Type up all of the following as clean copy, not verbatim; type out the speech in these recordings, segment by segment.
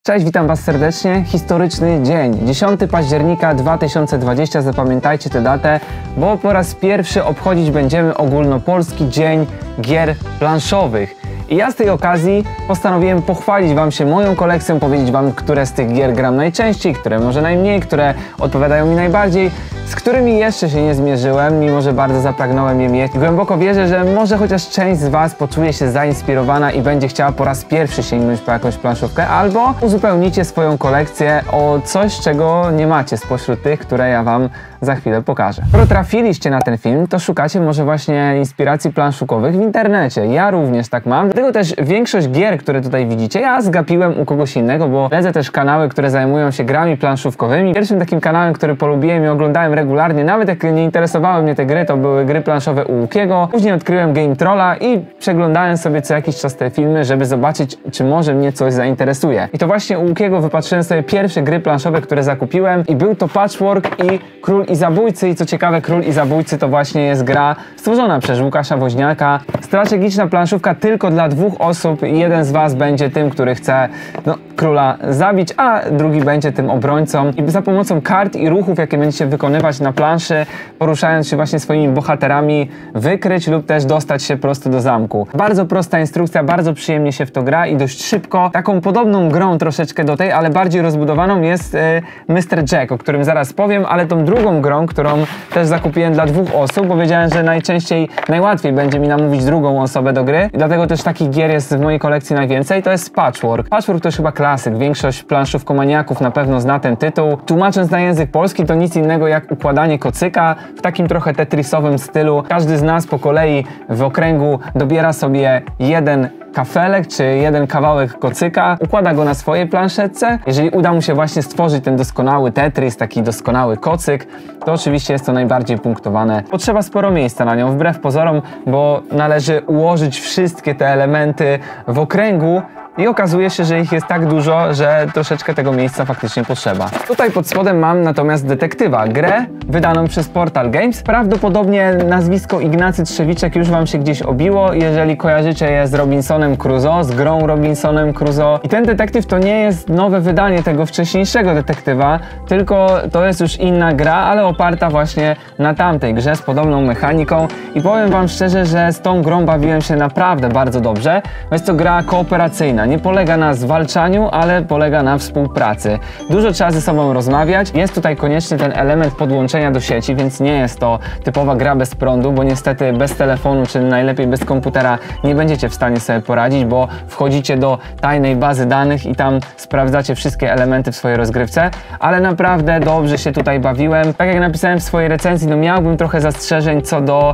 Cześć, witam Was serdecznie. Historyczny dzień, 10 października 2020, zapamiętajcie tę datę, bo po raz pierwszy obchodzić będziemy ogólnopolski dzień gier planszowych. I ja z tej okazji postanowiłem pochwalić Wam się moją kolekcją, powiedzieć Wam, które z tych gier gram najczęściej, które może najmniej, które odpowiadają mi najbardziej, z którymi jeszcze się nie zmierzyłem, mimo że bardzo zapragnąłem je mieć. Głęboko wierzę, że może chociaż część z Was poczuje się zainspirowana i będzie chciała po raz pierwszy sięgnąć po jakąś planszówkę, albo uzupełnicie swoją kolekcję o coś, czego nie macie spośród tych, które ja Wam za chwilę pokażę. Skoro trafiliście na ten film, to szukacie może właśnie inspiracji planszówkowych w internecie. Ja również tak mam. Dlatego też większość gier, które tutaj widzicie, ja zgapiłem u kogoś innego, bo śledzę też kanały, które zajmują się grami planszówkowymi. Pierwszym takim kanałem, który polubiłem i oglądałem regularnie, nawet jak nie interesowały mnie te gry, to były gry planszowe u Łukiego. Później odkryłem Game Trolla i przeglądałem sobie co jakiś czas te filmy, żeby zobaczyć, czy może mnie coś zainteresuje. I to właśnie u Łukiego wypatrzyłem sobie pierwsze gry planszowe, które zakupiłem i był to Patchwork i Król i Zabójcy. I co ciekawe, Król i Zabójcy to właśnie jest gra stworzona przez Łukasza Woźniaka. Strategiczna planszówka tylko dla dwóch osób. Jeden z Was będzie tym, który chce króla zabić, a drugi będzie tym obrońcą. I za pomocą kart i ruchów, jakie będziecie wykonywać na planszy, poruszając się właśnie swoimi bohaterami, wykryć lub też dostać się prosto do zamku. Bardzo prosta instrukcja, bardzo przyjemnie się w to gra i dość szybko. Taką podobną grą troszeczkę do tej, ale bardziej rozbudowaną jest Mr. Jack, o którym zaraz powiem, ale tą drugą grą, którą też zakupiłem dla dwóch osób, bo wiedziałem, że najłatwiej będzie mi namówić drugą osobę do gry i dlatego też takich gier jest w mojej kolekcji najwięcej, to jest Patchwork. Patchwork to już chyba klasyk, większość planszówkomaniaków na pewno zna ten tytuł. Tłumacząc na język polski, to nic innego jak układanie kocyka w takim trochę tetrisowym stylu. Każdy z nas po kolei w okręgu dobiera sobie jeden kafelek czy jeden kawałek kocyka, układa go na swojej planszetce. Jeżeli uda mu się właśnie stworzyć ten doskonały tetris, taki doskonały kocyk, to oczywiście jest to najbardziej punktowane. Potrzeba sporo miejsca na nią, wbrew pozorom, bo należy ułożyć wszystkie te elementy w okręgu i okazuje się, że ich jest tak dużo, że troszeczkę tego miejsca faktycznie potrzeba. Tutaj pod spodem mam natomiast Detektywa, grę wydaną przez Portal Games. Prawdopodobnie nazwisko Ignacy Trzewiczek już Wam się gdzieś obiło, jeżeli kojarzycie je z Robinsonem Crusoe, z grą Robinsonem Crusoe. I ten detektyw to nie jest nowe wydanie tego wcześniejszego detektywa, tylko to jest już inna gra, ale oparta właśnie na tamtej grze z podobną mechaniką. I powiem Wam szczerze, że z tą grą bawiłem się naprawdę bardzo dobrze. Jest to gra kooperacyjna. Nie polega na zwalczaniu, ale polega na współpracy. Dużo trzeba ze sobą rozmawiać. Jest tutaj konieczny ten element podłączenia do sieci, więc nie jest to typowa gra bez prądu, bo niestety bez telefonu, czy najlepiej bez komputera nie będziecie w stanie sobie poradzić, bo wchodzicie do tajnej bazy danych i tam sprawdzacie wszystkie elementy w swojej rozgrywce, ale naprawdę dobrze się tutaj bawiłem. Tak jak napisałem w swojej recenzji, miałbym trochę zastrzeżeń co do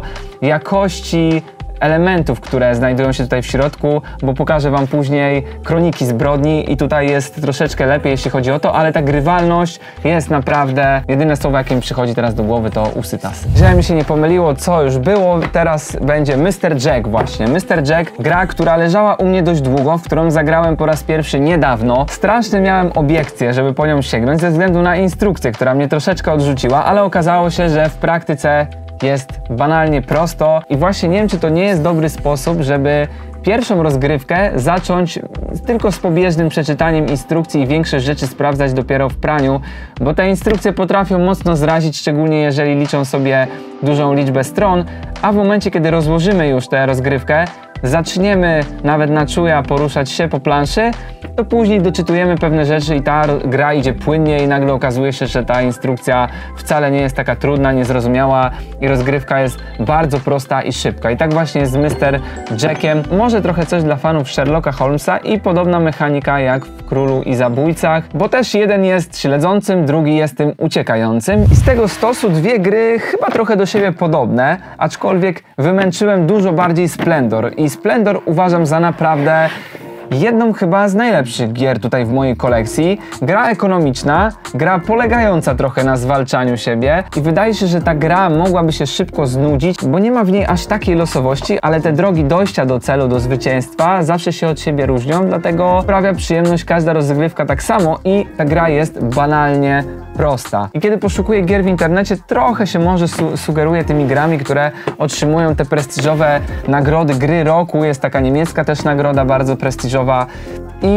jakości elementów, które znajdują się tutaj w środku, bo pokażę Wam później Kroniki Zbrodni i tutaj jest troszeczkę lepiej, jeśli chodzi o to, ale ta grywalność jest naprawdę, jedyne słowo, jakie mi przychodzi teraz do głowy, to usytas. Żeby mi się nie pomyliło, co już było, teraz będzie Mr. Jack właśnie. Mr. Jack, gra, która leżała u mnie dość długo, w którą zagrałem po raz pierwszy niedawno. Strasznie miałem obiekcje, żeby po nią sięgnąć, ze względu na instrukcję, która mnie troszeczkę odrzuciła, ale okazało się, że w praktyce jest banalnie prosto i właśnie nie wiem, czy to nie jest dobry sposób, żeby pierwszą rozgrywkę zacząć tylko z pobieżnym przeczytaniem instrukcji i większość rzeczy sprawdzać dopiero w praniu, bo te instrukcje potrafią mocno zrazić, szczególnie jeżeli liczą sobie dużą liczbę stron, a w momencie, kiedy rozłożymy już tę rozgrywkę, zaczniemy nawet na czuja poruszać się po planszy, to później doczytujemy pewne rzeczy i ta gra idzie płynnie i nagle okazuje się, że ta instrukcja wcale nie jest taka trudna, niezrozumiała i rozgrywka jest bardzo prosta i szybka. I tak właśnie jest z Mr. Jackiem. Może trochę coś dla fanów Sherlocka Holmesa i podobna mechanika jak w Królu i Zabójcach, bo też jeden jest śledzącym, drugi jest tym uciekającym. I z tego stosu dwie gry chyba trochę do siebie podobne, aczkolwiek wymęczyłem dużo bardziej Splendor. I Splendor uważam za naprawdę jedną chyba z najlepszych gier tutaj w mojej kolekcji. Gra ekonomiczna, gra polegająca trochę na zwalczaniu siebie i wydaje się, że ta gra mogłaby się szybko znudzić, bo nie ma w niej aż takiej losowości, ale te drogi dojścia do celu, do zwycięstwa zawsze się od siebie różnią, dlatego sprawia przyjemność każda rozgrywka tak samo i ta gra jest banalnie prosta. I kiedy poszukuję gier w internecie, trochę się może sugeruję tymi grami, które otrzymują te prestiżowe nagrody gry roku. Jest taka niemiecka też nagroda bardzo prestiżowa i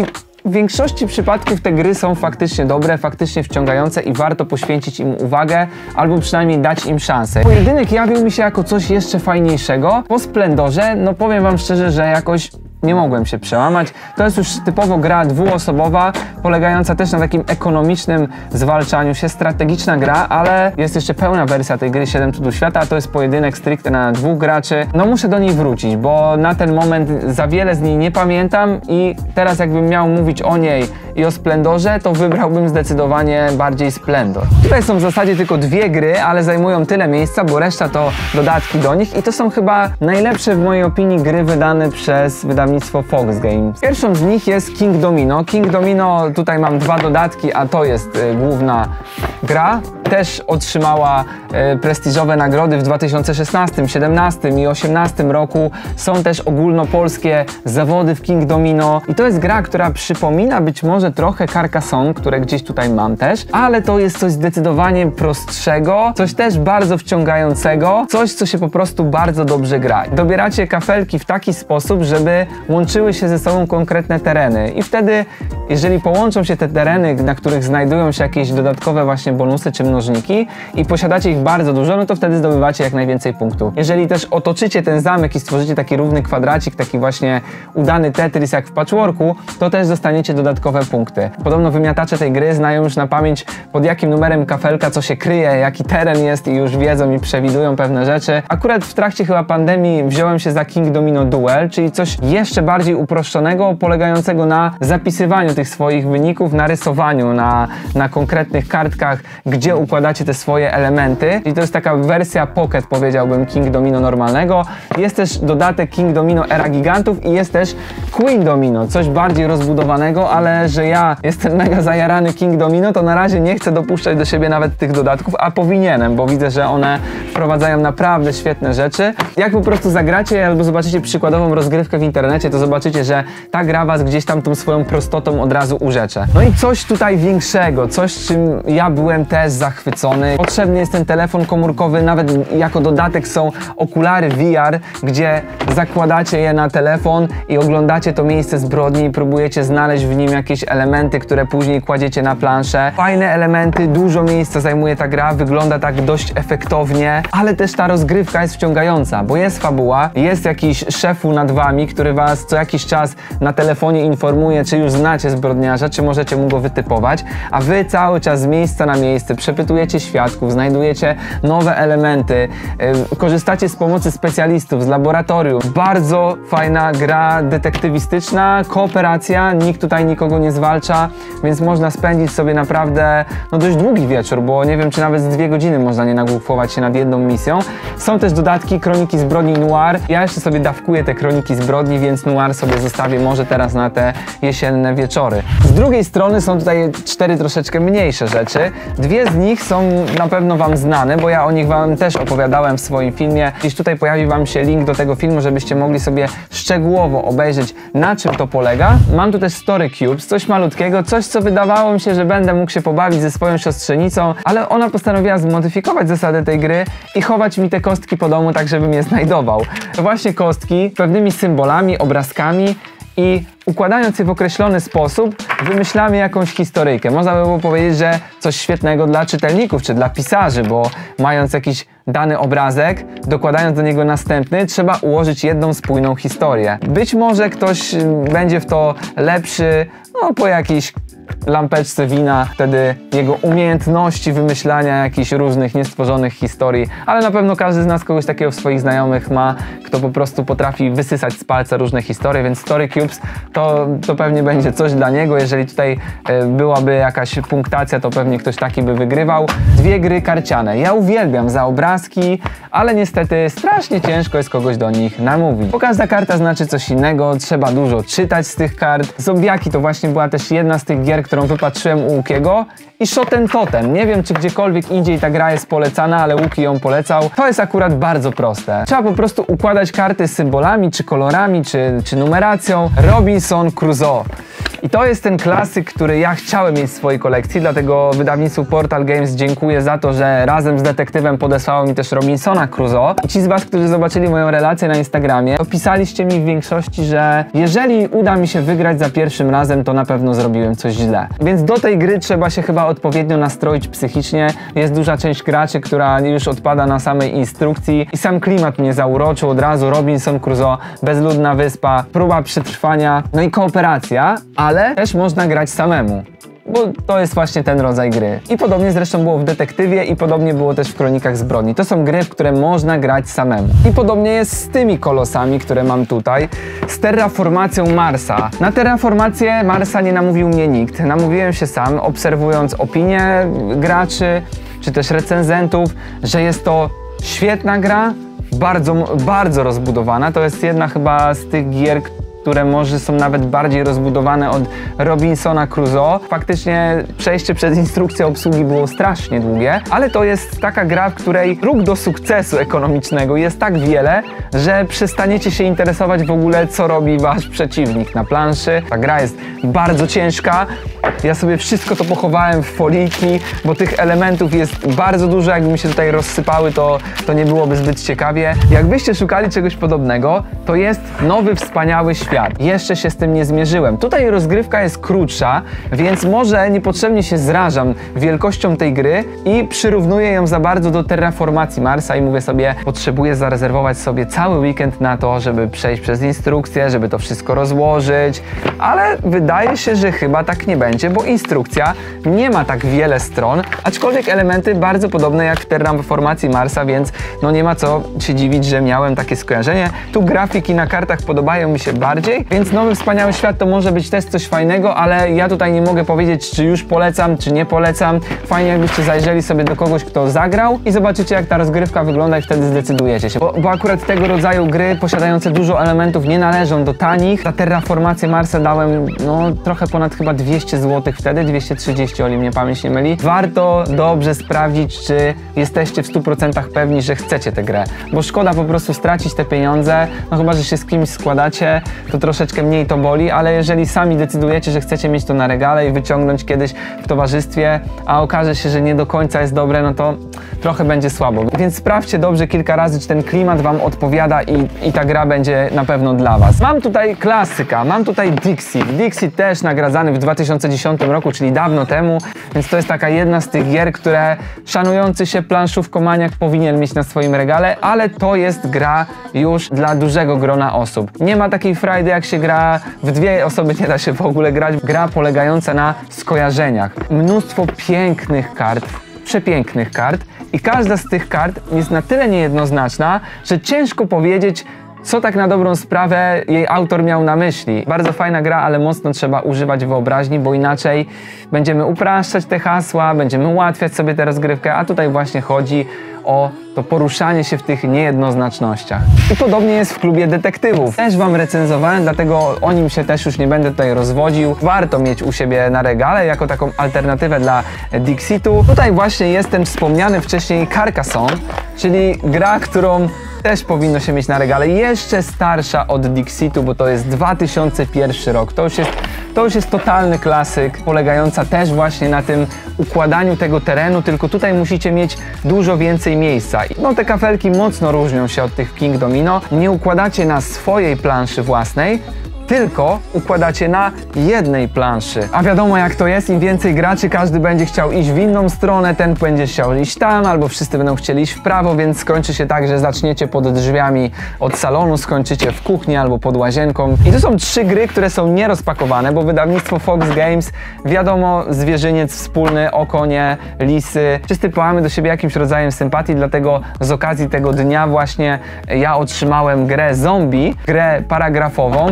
w większości przypadków te gry są faktycznie dobre, faktycznie wciągające i warto poświęcić im uwagę, albo przynajmniej dać im szansę. Pojedynek jawił mi się jako coś jeszcze fajniejszego. Po Splendorze, no powiem wam szczerze, że jakoś nie mogłem się przełamać. To jest już typowo gra dwuosobowa, polegająca też na takim ekonomicznym zwalczaniu się, strategiczna gra, ale jest jeszcze pełna wersja tej gry 7 cudów świata, a to jest pojedynek stricte na 2 graczy. No muszę do niej wrócić, bo na ten moment za wiele z niej nie pamiętam i teraz jakbym miał mówić o niej i o Splendorze, to wybrałbym zdecydowanie bardziej Splendor. Tutaj są w zasadzie tylko 2 gry, ale zajmują tyle miejsca, bo reszta to dodatki do nich i to są chyba najlepsze w mojej opinii gry wydane przez wydawnictwo Fox Games. Pierwszą z nich jest King Domino. King Domino, tutaj mam 2 dodatki, a to jest główna gra. Też otrzymała prestiżowe nagrody w 2016, 2017 i 2018 roku. Są też ogólnopolskie zawody w King Domino i to jest gra, która przypomina być może trochę Carcassonne, które gdzieś tutaj mam też, ale to jest coś zdecydowanie prostszego, coś też bardzo wciągającego, coś, co się po prostu bardzo dobrze gra. Dobieracie kafelki w taki sposób, żeby łączyły się ze sobą konkretne tereny i wtedy, jeżeli połączą się te tereny, na których znajdują się jakieś dodatkowe właśnie bonusy czy mnożniki i posiadacie ich bardzo dużo, no to wtedy zdobywacie jak najwięcej punktów. Jeżeli też otoczycie ten zamek i stworzycie taki równy kwadracik, taki właśnie udany Tetris jak w Patchworku, to też dostaniecie dodatkowe punkty. Podobno wymiatacze tej gry znają już na pamięć, pod jakim numerem kafelka co się kryje, jaki teren jest i już wiedzą i przewidują pewne rzeczy. Akurat w trakcie chyba pandemii wziąłem się za King Domino Duel, czyli coś jeszcze bardziej uproszczonego, polegającego na zapisywaniu tych swoich wyników, na rysowaniu na konkretnych kartkach, gdzie układacie te swoje elementy. I to jest taka wersja pocket, powiedziałbym, King Domino normalnego. Jest też dodatek King Domino Era Gigantów i jest też Queen Domino, coś bardziej rozbudowanego, ale że ja jestem mega zajarany King Domino, to na razie nie chcę dopuszczać do siebie nawet tych dodatków, a powinienem, bo widzę, że one wprowadzają naprawdę świetne rzeczy. Jak po prostu zagracie albo zobaczycie przykładową rozgrywkę w internecie, to zobaczycie, że ta gra was gdzieś tam tą swoją prostotą od razu urzecze. No i coś tutaj większego, coś, czym ja byłem też zachwycony. Potrzebny jest ten telefon komórkowy, nawet jako dodatek są okulary VR, gdzie zakładacie je na telefon i oglądacie to miejsce zbrodni i próbujecie znaleźć w nim jakieś elementy, które później kładziecie na planszę. Fajne elementy, dużo miejsca zajmuje ta gra, wygląda tak dość efektownie, ale też ta rozgrywka jest wciągająca, bo jest fabuła, jest jakiś szefu nad wami, który was co jakiś czas na telefonie informuje, czy już znacie zbrodniarza, czy możecie mu go wytypować, a wy cały czas z miejsca na miejsce przepytujecie świadków, znajdujecie nowe elementy, korzystacie z pomocy specjalistów, z laboratorium. Bardzo fajna gra detektywistyczna, kooperacja, nikt tutaj nikogo nie zwalcza, więc można spędzić sobie naprawdę no dość długi wieczór, bo nie wiem, czy nawet z 2 godziny można nie nagłowować się nad jedną misją. Są też dodatki Kroniki Zbrodni Noir. Ja jeszcze sobie dawkuję te Kroniki Zbrodni, więc Noir sobie zostawię może teraz na te jesienne wieczory. Z drugiej strony są tutaj 4 troszeczkę mniejsze rzeczy. 2 z nich są na pewno wam znane, bo ja o nich wam też opowiadałem w swoim filmie. Gdzieś tutaj pojawi wam się link do tego filmu, żebyście mogli sobie szczegółowo obejrzeć, na czym to polega. Mam tu też Story Cubes, coś malutkiego, coś, co wydawało mi się, że będę mógł się pobawić ze swoją siostrzenicą, ale ona postanowiła zmodyfikować zasady tej gry i chować mi te kostki po domu, tak żebym je znajdował. To właśnie kostki z pewnymi symbolami, obrazkami i układając je w określony sposób, wymyślamy jakąś historyjkę. Można by było powiedzieć, że coś świetnego dla czytelników, czy dla pisarzy, bo mając jakiś dany obrazek, dokładając do niego następny, trzeba ułożyć jedną spójną historię. Być może ktoś będzie w to lepszy, no po jakiejś lampeczce wina, wtedy jego umiejętności wymyślania jakichś różnych niestworzonych historii, ale na pewno każdy z nas kogoś takiego w swoich znajomych ma, kto po prostu potrafi wysysać z palca różne historie, więc Story Cubes to pewnie będzie coś dla niego. Jeżeli tutaj byłaby jakaś punktacja, to pewnie ktoś taki by wygrywał. 2 gry karciane. Ja uwielbiam za obrazki, ale niestety strasznie ciężko jest kogoś do nich namówić, bo każda karta znaczy coś innego, trzeba dużo czytać z tych kart. Zombiaki to właśnie była też jedna z tych gier, gier, którą wypatrzyłem u Łukiego, i Shoten Totem. Nie wiem, czy gdziekolwiek indziej ta gra jest polecana, ale Łuki ją polecał. To jest akurat bardzo proste. Trzeba po prostu układać karty z symbolami, czy kolorami, czy numeracją. Robinson Crusoe. I to jest ten klasyk, który ja chciałem mieć w swojej kolekcji, dlatego wydawnictwu Portal Games dziękuję za to, że razem z detektywem podesłało mi też Robinsona Crusoe. I ci z was, którzy zobaczyli moją relację na Instagramie, to pisaliście mi w większości, że jeżeli uda mi się wygrać za pierwszym razem, to na pewno zrobiłem coś źle. Więc do tej gry trzeba się chyba odpowiednio nastroić psychicznie. Jest duża część graczy, która już odpada na samej instrukcji i sam klimat mnie zauroczył od razu. Robinson Crusoe, bezludna wyspa, próba przetrwania, no i kooperacja, ale też można grać samemu, bo to jest właśnie ten rodzaj gry. I podobnie zresztą było w Detektywie i podobnie było też w Kronikach Zbrodni. To są gry, w które można grać samemu. I podobnie jest z tymi kolosami, które mam tutaj, z terraformacją Marsa. Na terraformację Marsa nie namówił mnie nikt. Namówiłem się sam, obserwując opinie graczy, czy też recenzentów, że jest to świetna gra, bardzo rozbudowana. To jest jedna chyba z tych gier, które może są nawet bardziej rozbudowane od Robinsona Crusoe. Faktycznie przejście przez instrukcję obsługi było strasznie długie, ale to jest taka gra, w której dróg do sukcesu ekonomicznego jest tak wiele, że przestaniecie się interesować w ogóle, co robi wasz przeciwnik na planszy. Ta gra jest bardzo ciężka. Ja sobie wszystko to pochowałem w foliki, bo tych elementów jest bardzo dużo. Jakby mi się tutaj rozsypały, to nie byłoby zbyt ciekawie. Jakbyście szukali czegoś podobnego, to jest Nowy Wspaniały Świat. Jeszcze się z tym nie zmierzyłem. Tutaj rozgrywka jest krótsza, więc może niepotrzebnie się zrażam wielkością tej gry i przyrównuję ją za bardzo do terraformacji Marsa i mówię sobie, potrzebuję zarezerwować sobie cały weekend na to, żeby przejść przez instrukcję, żeby to wszystko rozłożyć, ale wydaje się, że chyba tak nie będzie, bo instrukcja nie ma tak wiele stron, aczkolwiek elementy bardzo podobne jak w terraformacji Marsa, więc no nie ma co się dziwić, że miałem takie skojarzenie. Tu grafiki na kartach podobają mi się bardziej, więc Nowy Wspaniały Świat to może być też coś fajnego, ale ja tutaj nie mogę powiedzieć, czy już polecam, czy nie polecam. Fajnie, jakbyście zajrzeli sobie do kogoś, kto zagrał i zobaczycie, jak ta rozgrywka wygląda i wtedy zdecydujecie się. Bo akurat tego rodzaju gry posiadające dużo elementów nie należą do tanich. Za terraformację Marsa dałem no trochę ponad chyba 200 zł wtedy, 230, o ile mnie pamięć nie myli. Warto dobrze sprawdzić, czy jesteście w 100% pewni, że chcecie tę grę, bo szkoda po prostu stracić te pieniądze, no chyba, że się z kimś składacie, to troszeczkę mniej to boli, ale jeżeli sami decydujecie, że chcecie mieć to na regale i wyciągnąć kiedyś w towarzystwie, a okaże się, że nie do końca jest dobre, no to trochę będzie słabo. Więc sprawdźcie dobrze kilka razy, czy ten klimat wam odpowiada i ta gra będzie na pewno dla was. Mam tutaj klasyka, mam tutaj Dixit. Dixit też nagradzany w 2010 roku, czyli dawno temu, więc to jest taka jedna z tych gier, które szanujący się planszówkomaniak powinien mieć na swoim regale, ale to jest gra już dla dużego grona osób. Nie ma takiej frajdy, jak się gra w dwie osoby, nie da się w ogóle grać. Gra polegająca na skojarzeniach. Mnóstwo pięknych kart, przepięknych kart i każda z tych kart jest na tyle niejednoznaczna, że ciężko powiedzieć, co tak na dobrą sprawę jej autor miał na myśli. Bardzo fajna gra, ale mocno trzeba używać wyobraźni, bo inaczej będziemy upraszczać te hasła, będziemy ułatwiać sobie tę rozgrywkę, a tutaj właśnie chodzi o to poruszanie się w tych niejednoznacznościach. I podobnie jest w klubie detektywów. Też wam recenzowałem, dlatego o nim się też już nie będę tutaj rozwodził. Warto mieć u siebie na regale jako taką alternatywę dla Dixitu. Tutaj właśnie jest ten wspomniany wcześniej Carcassonne, czyli gra, którą też powinno się mieć na regale. Jeszcze starsza od Dixitu, bo to jest 2001 rok. To już jest totalny klasyk, polegająca też właśnie na tym układaniu tego terenu, tylko tutaj musicie mieć dużo więcej miejsca. No te kafelki mocno różnią się od tych w King Domino. Nie układacie na swojej planszy własnej, tylko układacie na jednej planszy. A wiadomo jak to jest, im więcej graczy, każdy będzie chciał iść w inną stronę, ten będzie chciał iść tam, albo wszyscy będą chcieli iść w prawo, więc skończy się tak, że zaczniecie pod drzwiami od salonu, skończycie w kuchni albo pod łazienką. I to są 3 gry, które są nierozpakowane, bo wydawnictwo Fox Games, wiadomo, zwierzyniec wspólny, o konie, lisy. Wszyscy pałamy do siebie jakimś rodzajem sympatii, dlatego z okazji tego dnia właśnie ja otrzymałem grę Zombie, grę paragrafową. Ja na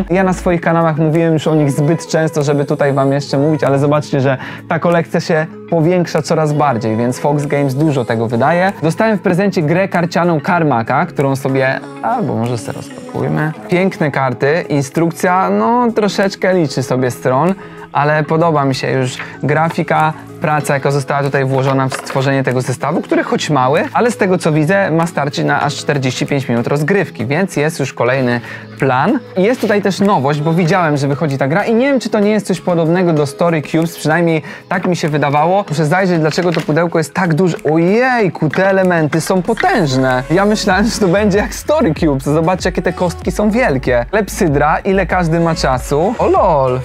swoich kanałach mówiłem już o nich zbyt często, żeby tutaj wam jeszcze mówić, ale zobaczcie, że ta kolekcja się powiększa coraz bardziej, więc Fox Games dużo tego wydaje. Dostałem w prezencie grę karcianą Karmaka, którą sobie, albo może sobie rozpakujmy. Piękne karty, instrukcja, no troszeczkę liczy sobie stron, ale podoba mi się już grafika, praca, jaka została tutaj włożona w stworzenie tego zestawu, który choć mały, ale z tego co widzę ma starczyć na aż 45 minut rozgrywki, więc jest już kolejny plan. I jest tutaj też nowość, bo widziałem, że wychodzi ta gra i nie wiem, czy to nie jest coś podobnego do Story Cubes, przynajmniej tak mi się wydawało. Muszę zajrzeć, dlaczego to pudełko jest tak duże. Ojejku, te elementy są potężne. Ja myślałem, że to będzie jak Story Cubes. Zobaczcie, jakie te kostki są wielkie. Klepsydra, ile każdy ma czasu. O lol.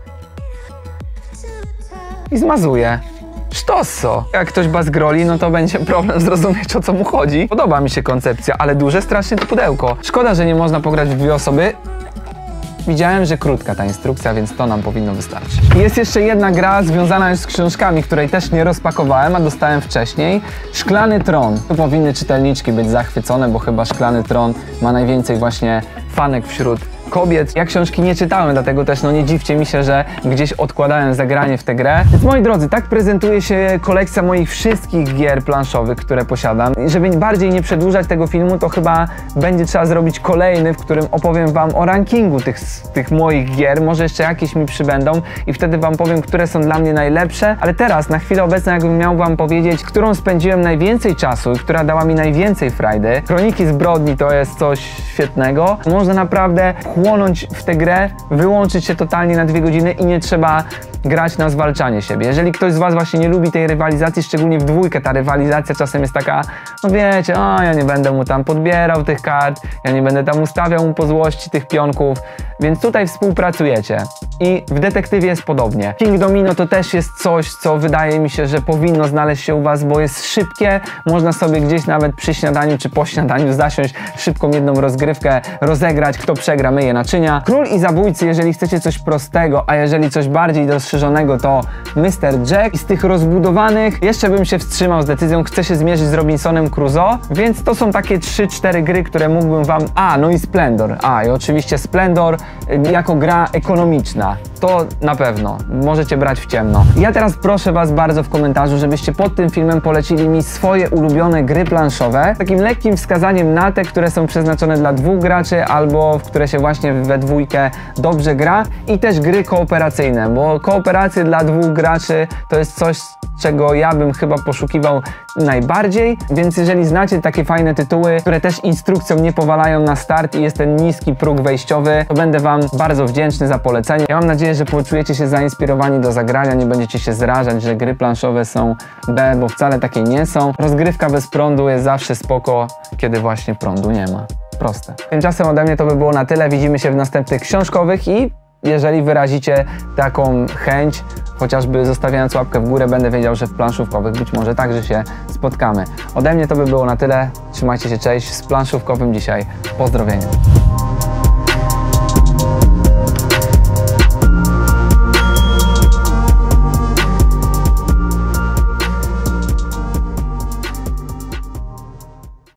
I zmazuje. Sztosso. Jak ktoś bazgroli, no to będzie problem zrozumieć, o co mu chodzi. Podoba mi się koncepcja, ale duże strasznie to pudełko. Szkoda, że nie można pograć w dwie osoby. Widziałem, że krótka ta instrukcja, więc to nam powinno wystarczyć. Jest jeszcze jedna gra związana już z książkami, której też nie rozpakowałem, a dostałem wcześniej. Szklany Tron. Tu powinny czytelniczki być zachwycone, bo chyba Szklany Tron ma najwięcej właśnie fanek wśród kobiet. Ja książki nie czytałem, dlatego też no nie dziwcie mi się, że gdzieś odkładałem zagranie w tę grę. Więc moi drodzy, tak prezentuje się kolekcja moich wszystkich gier planszowych, które posiadam. I żeby bardziej nie przedłużać tego filmu, to chyba będzie trzeba zrobić kolejny, w którym opowiem wam o rankingu tych moich gier. Może jeszcze jakieś mi przybędą i wtedy wam powiem, które są dla mnie najlepsze. Ale teraz, na chwilę obecną, jakbym miał wam powiedzieć, którą spędziłem najwięcej czasu i która dała mi najwięcej frajdy. Kroniki Zbrodni to jest coś świetnego. Można naprawdę chłonąć w tę grę, wyłączyć się totalnie na 2 godziny i nie trzeba grać na zwalczanie siebie. Jeżeli ktoś z was właśnie nie lubi tej rywalizacji, szczególnie w dwójkę, ta rywalizacja czasem jest taka, no wiecie, o, ja nie będę mu tam podbierał tych kart, ja nie będę tam ustawiał mu po złości tych pionków, więc tutaj współpracujecie. I w Detektywie jest podobnie. King Domino to też jest coś, co wydaje mi się, że powinno znaleźć się u was, bo jest szybkie, można sobie gdzieś nawet przy śniadaniu czy po śniadaniu zasiąść, szybką jedną rozgrywkę rozegrać, kto przegra, myje naczynia. Król i Zabójcy, jeżeli chcecie coś prostego, a jeżeli coś bardziej rozszerzonego, to Mr. Jack. I z tych rozbudowanych jeszcze bym się wstrzymał z decyzją, chcę się zmierzyć z Robinsonem Crusoe, więc to są takie 3-4 gry, które mógłbym wam... no i Splendor. I oczywiście Splendor jako gra ekonomiczna. To na pewno. Możecie brać w ciemno. Ja teraz proszę was bardzo w komentarzu, żebyście pod tym filmem polecili mi swoje ulubione gry planszowe. Takim lekkim wskazaniem na te, które są przeznaczone dla 2 graczy albo w które się właśnie we dwójkę dobrze gra. I też gry kooperacyjne, bo kooperacje dla 2 graczy to jest coś, czego ja bym chyba poszukiwał najbardziej, więc jeżeli znacie takie fajne tytuły, które też instrukcją nie powalają na start i jest ten niski próg wejściowy, to będę wam bardzo wdzięczny za polecenie. Ja mam nadzieję, że poczujecie się zainspirowani do zagrania, nie będziecie się zrażać, że gry planszowe są B, bo wcale takie nie są. Rozgrywka bez prądu jest zawsze spoko, kiedy właśnie prądu nie ma. Proste. Tymczasem ode mnie to by było na tyle. Widzimy się w następnych książkowych i jeżeli wyrazicie taką chęć, chociażby zostawiając łapkę w górę, będę wiedział, że w planszówkowych być może także się spotkamy. Ode mnie to by było na tyle. Trzymajcie się, cześć. Z planszówkowym dzisiaj pozdrowienia.